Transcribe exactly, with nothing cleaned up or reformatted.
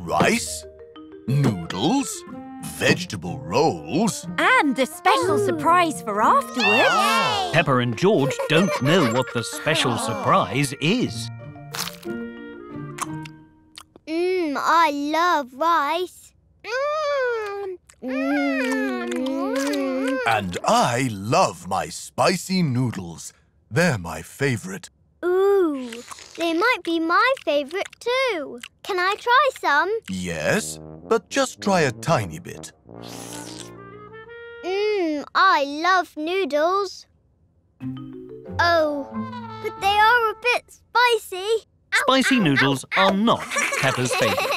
rice, noodles, vegetable rolls. And a special surprise for afterwards. Oh. Peppa and George don't know what the special surprise is. Mmm, I love rice. Mmm. Mmm. And I love my spicy noodles. They're my favourite. Ooh, they might be my favourite too. Can I try some? Yes, but just try a tiny bit. Mmm, I love noodles. Oh, but they are a bit spicy. Spicy noodles are not Peppa's favourite.